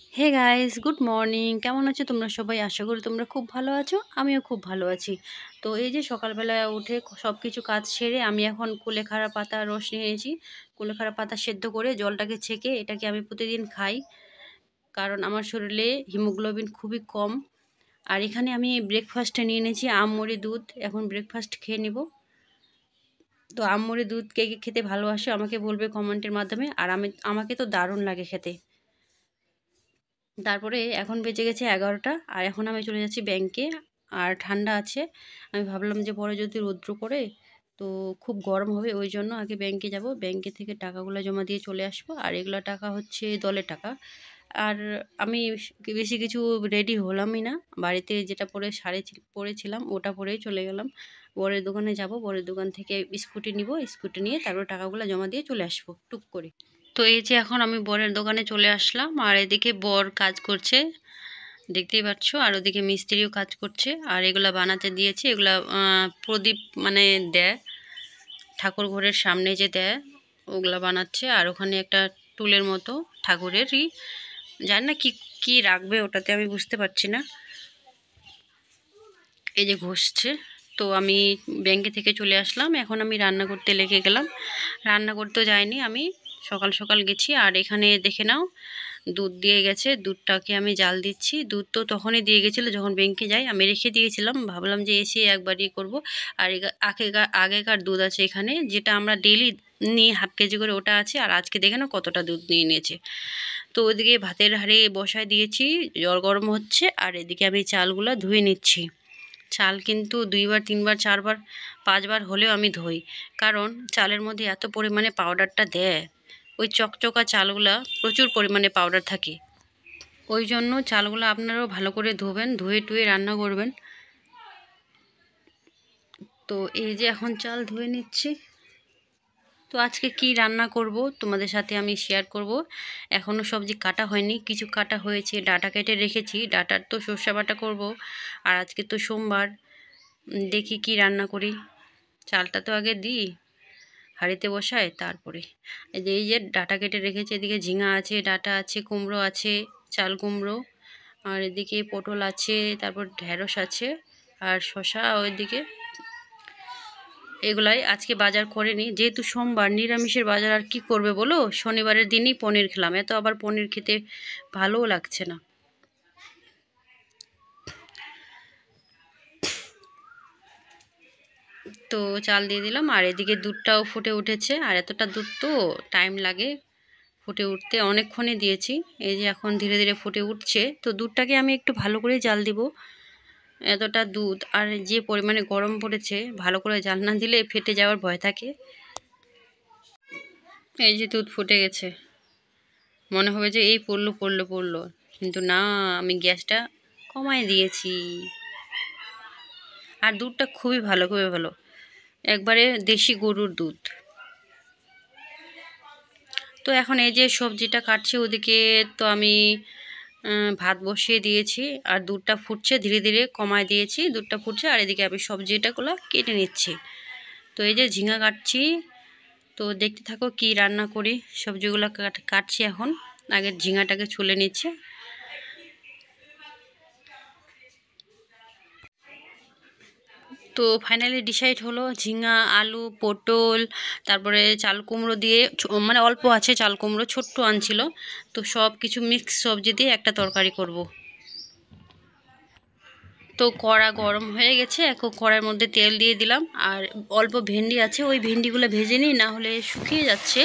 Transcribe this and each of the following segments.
Hey guys, good morning. কেমন আছো তোমরা সবাই? আশা করি তোমরা খুব ভালো আছো। আমিও খুব ভালো আছি। তো এই যে সকালবেলা উঠে সব কিছু কাজ সেরে আমি এখন কুলেখাড়া পাতা রস নিয়েছি। কুলেখাড়া পাতা সেদ্ধ করে জলটাকে ছেঁকে এটাকে আমি প্রতিদিন খাই, কারণ আমার শরীরে হিমোগ্লোবিন খুবই কম। আর এখানে আমি ব্রেকফাস্টে নিয়ে নিয়েছি আমমুড়ি দুধ। এখন ব্রেকফাস্ট খেয়ে নিব। তো আমমুড়ি দুধ কে কে খেতে ভালোবাসো আমাকে বলবে কমেন্টের মাধ্যমে। আর আমাকে তো দারুণ লাগে খেতে। তারপরে এখন বেজে গেছে 11টা, আর এখন আমি চলে যাচ্ছি ব্যাংকে। আর ঠান্ডা আছে, আমি ভাবলাম যে পরে যদি রৌদ্র করে তো খুব গরম হবে, ওই জন্য আগে ব্যাংকে যাব। ব্যাংকে থেকে টাকাগুলো জমা দিয়ে চলে আসবো। আর এগুলো টাকা হচ্ছে দলের টাকা। আর আমি বেশি কিছু রেডি হলামই না, বাড়িতে যেটা পরে শাড়ি পরেছিলাম ওটা পরেই চলে গেলাম। বরের দোকানে যাব, বরের দোকান থেকে স্কুটি নিব, স্কুটি নিয়ে তারপর টাকাগুলো জমা দিয়ে চলে আসবো টুক করে। তো এই যে এখন আমি বরের দোকানে চলে আসলাম, আর এদিকে বর কাজ করছে দেখতেই পাচ্ছ, আর ওদিকে মিস্ত্রিও কাজ করছে। আর এগুলা বানাতে দিয়েছে, এগুলা প্রদীপ মানে দেয় ঠাকুর ঘরের সামনে যে দেয়, ওগুলা বানাচ্ছে। আর ওখানে একটা টুলের মতো ঠাকুরেরই, জানি না কি কি রাখবে ওটাতে, আমি বুঝতে পারছি না। এই যে ঘষছে। তো আমি ব্যাংকে থেকে চলে আসলাম, এখন আমি রান্না করতে লেগে গেলাম। রান্না করতেও যাইনি, আমি সকাল সকাল গেছি। আর এখানে দেখে নাও, দুধ দিয়ে গেছে, দুধটাকে আমি জাল দিচ্ছি। দুধ তো তখনই দিয়ে গেছিলো যখন ব্যাংকে যাই, আমি রেখে দিয়েছিলাম, ভাবলাম যে এসে একবার ইয়ে করবো। আর আগেকার দুধ আছে এখানে, যেটা আমরা ডেইলি নিই হাফ কেজি করে, ওটা আছে। আর আজকে দেখে নাও কতটা দুধ নিয়ে নিয়েছে। তো ওইদিকে ভাতের হাঁড়ি বসায় দিয়েছি, জল গরম হচ্ছে। আর এদিকে আমি চালগুলো ধুয়ে নিচ্ছি। চাল কিন্তু 2বার 3বার 4বার 5বার হলেও আমি ধুই, কারণ চালের মধ্যে এত পরিমাণে পাউডারটা দেয়। ওই চকচকা চালগুলা প্রচুর পরিমাণে পাউডার থাকে, ওই জন্য চালগুলো আপনারাও ভালো করে ধোবেন, ধুয়ে টুয়ে রান্না করবেন। তো এই যে এখন চাল ধুয়ে নিচ্ছি। তো আজকে কি রান্না করব তোমাদের সাথে আমি শেয়ার করব। এখনও সবজি কাটা হয়নি, কিছু কাটা হয়েছে, ডাটা কেটে রেখেছি, ডাটার তো সর্ষে বাটা করব। আর আজকে তো সোমবার, দেখি কি রান্না করি। চালটা তো আগে দিই, হাঁড়িতে বসায় তারপরে। এই যে ডাটা কেটে রেখেছি, এদিকে ঝিঙা আছে, ডাটা আছে, কুমড়ো আছে, চাল কুমড়ো। আর এদিকে পটল আছে, তারপর ঢেঁড়স আছে, আর শসা ওইদিকে। এগুলাই আজকে বাজার করিনি, যেহেতু সোমবার নিরামিষের বাজার আর কি করবে বলো। শনিবারের দিনই পনির খেলাম, এত আবার পনির খেতে ভালোও লাগছে না। তো চাল দিয়ে দিলাম, আর এদিকে দুধটাও ফুটে উঠেছে। আর এতটা দুধ তো টাইম লাগে ফুটে উঠতে, অনেকক্ষণই দিয়েছি। এই যে এখন ধীরে ধীরে ফুটে উঠছে। তো দুধটাকে আমি একটু ভালো করে জাল দিব। এতটা দুধ আর যে পরিমাণে গরম পড়েছে, ভালো করে জাল না দিলে ফেটে যাওয়ার ভয় থাকে। এই যে দুধ ফুটে গেছে, মনে হবে যে এই পড়লো পড়লো পড়লো, কিন্তু না, আমি গ্যাসটা কমায় দিয়েছি। আর দুধটা খুবই ভালো, খুবই ভালো, একবারে দেশি গরুর দুধ। তো এখন এই যে সবজিটা কাটছি, ওদিকে তো আমি ভাত বসিয়ে দিয়েছি। আর দুধটা ফুটছে, ধীরে ধীরে কমায় দিয়েছি, দুধটা ফুটছে। আর এদিকে আমি সবজিটাগুলো কেটে নিচ্ছি। তো এই যে ঝিঙা কাটছি, তো দেখতে থাকো কি রান্না করি। সবজিগুলো কাটছি এখন, আগে ঝিঙাটাকে ছুলে নিচ্ছে। তো ফাইনালি ডিসাইড হলো ঝিঙা, আলু, পটল, তারপরে চাল কুমড়ো দিয়ে, মানে অল্প আছে চাল কুমড়ো, ছোট্ট আনছিল। তো সব কিছু মিক্স সবজি দিয়ে একটা তরকারি করব। তো কড়া গরম হয়ে গেছে, এখন কড়ার মধ্যে তেল দিয়ে দিলাম। আর অল্প ভেন্ডি আছে, ওই ভেন্ডিগুলো ভেজে নিই, না হলে শুকিয়ে যাচ্ছে।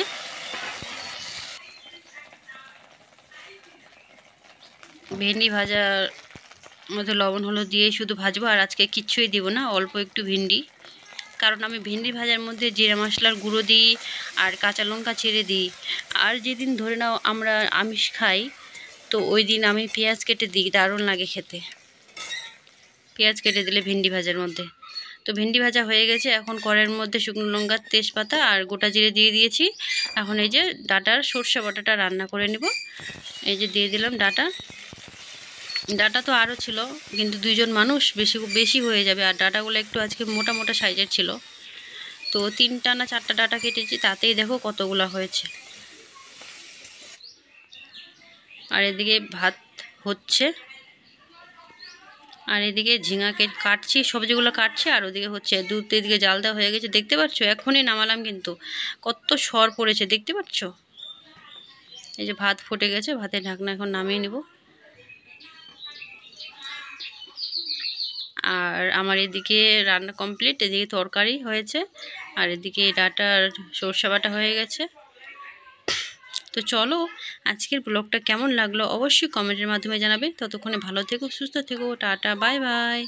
ভেন্ডি ভাজার মধ্যে লবণ হলুদ দিয়ে শুধু ভাজবো, আর আজকে কিচ্ছুই দিব না, অল্প একটু ভেন্ডি। কারণ আমি ভেন্ডি ভাজার মধ্যে জিরা মশলার গুঁড়ো দিই, আর কাঁচা লঙ্কা ছেড়ে দিই। আর যেদিন ধরে নাও আমরা আমিষ খাই, তো ওই দিন আমি পেঁয়াজ কেটে দিই, দারুণ লাগে খেতে পেঁয়াজ কেটে দিলে ভেন্ডি ভাজার মধ্যে। তো ভেন্ডি ভাজা হয়ে গেছে, এখন কড়াইয়ের মধ্যে শুকনো লঙ্কা, তেজপাতা আর গোটা জিরে দিয়ে দিয়েছি। এখন এই যে ডাটার সর্ষে বাটাটা রান্না করে নিব। এই যে দিয়ে দিলাম ডাটা। ডাটা তো আরও ছিল, কিন্তু 2জন মানুষ, বেশি বেশি হয়ে যাবে। আর ডাটাগুলো একটু আজকে মোটা মোটা সাইজের ছিল। তো 3টা না 4টা ডাটা কেটেছি, তাতেই দেখো কতগুলো হয়েছে। আর এদিকে ভাত হচ্ছে, আর এদিকে ঝিঙা কাটছি, সবজিগুলো কাটছি, আর ওদিকে হচ্ছে দুধ এদিকে জাল দেওয়া হয়ে গেছে, দেখতে পাচ্ছ? এখনই নামালাম, কিন্তু কত সর পড়েছে দেখতে পাচ্ছ? এই যে ভাত ফুটে গেছে, ভাতের ঢাকনা এখন নামিয়ে নিব। আর আমার এদিকে রান্না কমপ্লিট, এদিকে তরকারি হয়েছে, আর এদিকে ডাঁটার সরষে বাটা হয়ে গেছে। তো চলো, আজকের ব্লগটা কেমন লাগলো অবশ্যই কমেন্টের মাধ্যমে জানাবে। ততক্ষণে ভালো থেকো, সুস্থ থেকো, টাটা, বাই বাই।